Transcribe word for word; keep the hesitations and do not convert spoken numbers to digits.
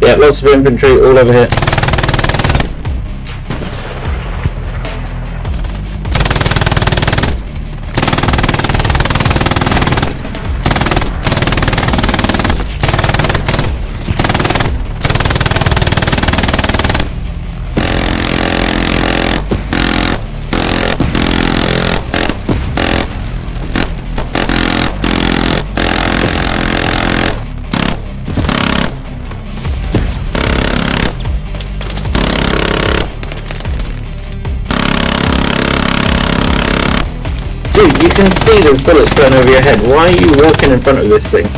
Yeah, lots of infantry all over here. Dude, you can see those bullets going over your head. Why are you walking in front of this thing?